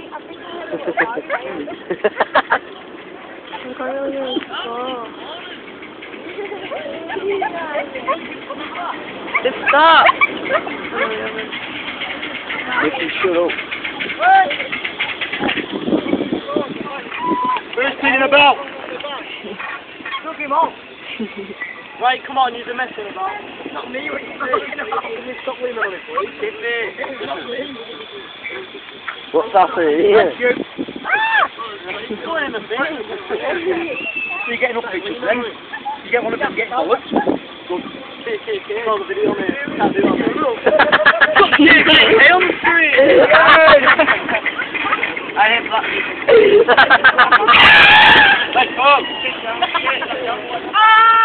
Just stop! Make him shut up. Who's cleaning about? Took him off! Right, come on, you're messing about. Not me, what are you talking about? Can you stop leaning on it, please? What's happening here? He's going in the bin. So you're getting up pictures then? You get one of them getting forward? Good. Take on the video, mate. Can't do that. On the street! I hate that. Let's go!